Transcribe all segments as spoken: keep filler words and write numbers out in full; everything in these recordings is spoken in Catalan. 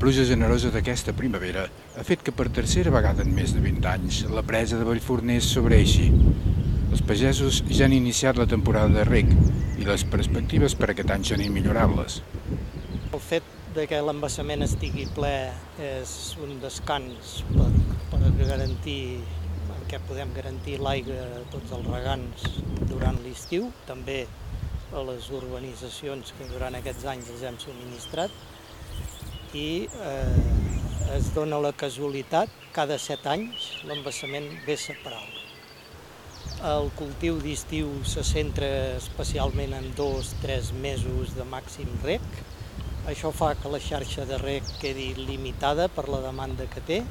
pluja generosa d'aquesta primavera ha fet que per tercera vegada en més de vint anys la presa de Vallforners sobreixi. Els pagesos ja han iniciat la temporada de reg i les perspectives per aquest any són immillorables. El fet de que l'embassament estigui ple és un descans per, per garantir, en què podem garantir l'aigua a tots els regants durant l'estiu, també a les urbanitzacions que durant aquests anys els hem subministrat, i eh, es dona la casualitat, cada set anys l'embassament vessa per alt. El cultiu d'estiu se centra especialment en dos o tres mesos de màxim reg. Això fa que la xarxa de reg quedi limitada per la demanda que té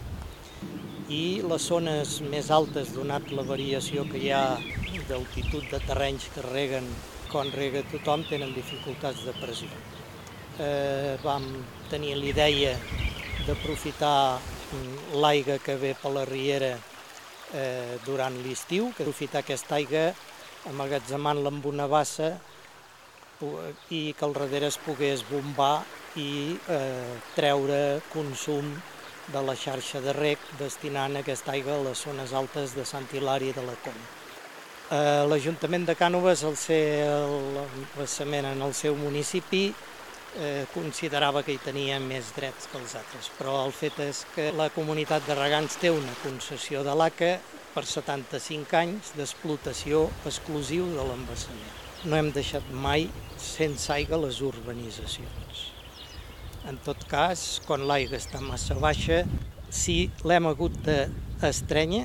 i les zones més altes, donat la variació que hi ha d'altitud de terrenys que reguen quan rega tothom, tenen dificultats de pressió. Eh, vam tenir l'idea d'aprofitar l'aigua que ve per la riera eh, durant l'estiu, que aprofitar aquesta aigua emmagatzemant-la amb una bassa i que al darrere es pogués bombar i eh, treure consum de la xarxa de reg destinant aquesta aigua a les zones altes de Sant Hilari de la Coma. Eh, L'Ajuntament de Cànoves, al ser l'embassament en el seu municipi, eh, considerava que hi tenia més drets que els altres, però el fet és que la comunitat de regants té una concessió de l'A C A per setanta-cinc anys d'explotació exclusiu de l'embassament. No hem deixat mai sense aigua les urbanitzacions. En tot cas, quan l'aigua està massa baixa, si l'hem hagut d'estrènyer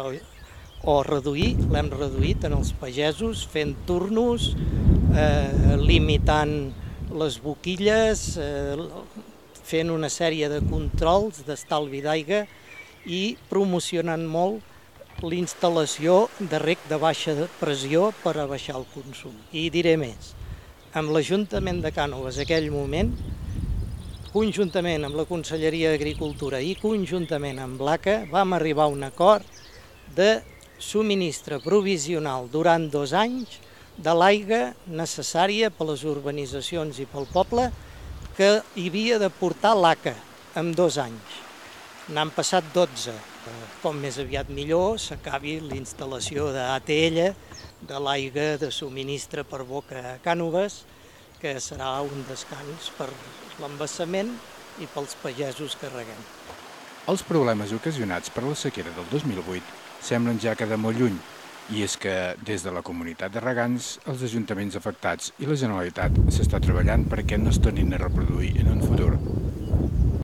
o reduir, l'hem reduït en els pagesos, fent turnos, eh, limitant les boquilles, eh, fent una sèrie de controls d'estalvi d'aigua i promocionant molt l'instal·lació de reg de baixa pressió per a baixar el consum. I diré més, amb l'Ajuntament de Cànoves en aquell moment, conjuntament amb la Conselleria d'Agricultura i conjuntament amb l'A C A, vam arribar a un acord de subministre provisional durant dos anys de l'aigua necessària per a les urbanitzacions i pel poble que hi havia de portar l'A C A en dos anys. N'han passat dotze. Com més aviat millor s'acabi l'instal·lació d'A T L, de l'aigua de subministre per boca a Cànoves, que serà un descans per l'embassament i pels pagesos que reguem. Els problemes ocasionats per la sequera del dos mil vuit semblen ja quedar molt lluny, i és que des de la comunitat de regants, els ajuntaments afectats i la Generalitat s'està treballant perquè no es tornin a reproduir en un futur.